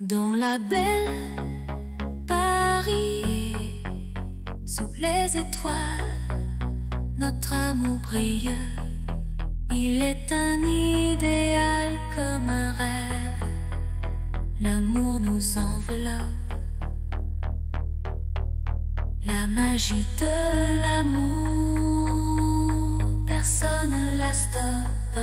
Dans la belle Paris, sous les étoiles, notre amour brille. Il est un idéal comme un rêve. L'amour nous enveloppe. La magie de l'amour, personne ne la stoppe.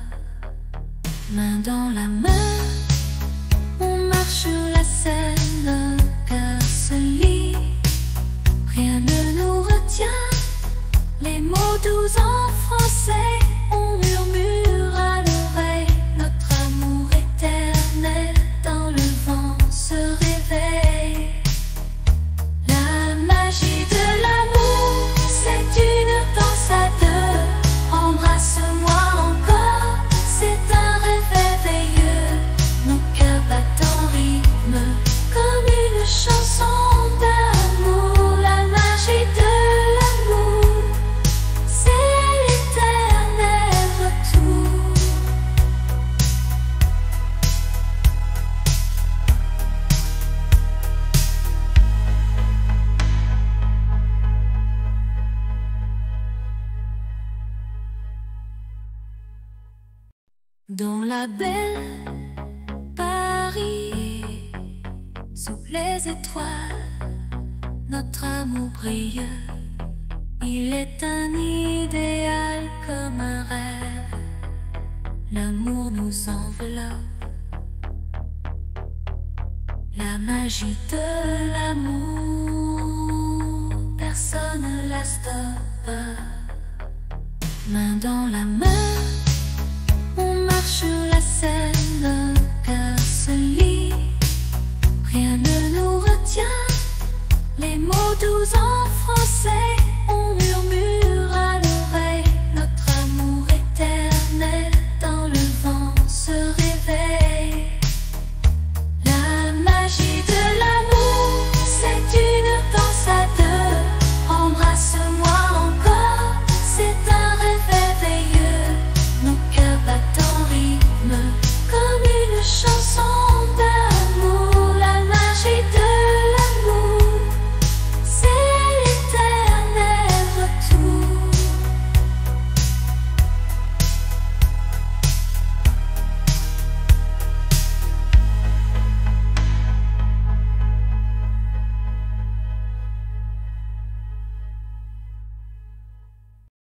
Main dans la main, on marche sur la Seine, cœur se lie, rien ne nous retient. Les mots doux en français, on murmure à l'oreille. Notre amour éternel dans le vent se réveille. La magie de l'amour, c'est une danse à deux. Embrasse-moi encore, c'est un rêve éveilleux. Nos cœurs battent en rythme comme une chanson d'amour. La magie de l'amour, c'est l'éternel retour. Dans la belle Paris, sous les étoiles, notre amour brille. Il est un idéal comme un rêve. L'amour nous enveloppe. La magie de l'amour, personne ne la stoppe. Main dans la main, on marche sur la Seine, cœur se lie, rien ne nous retient. Les mots doux en français,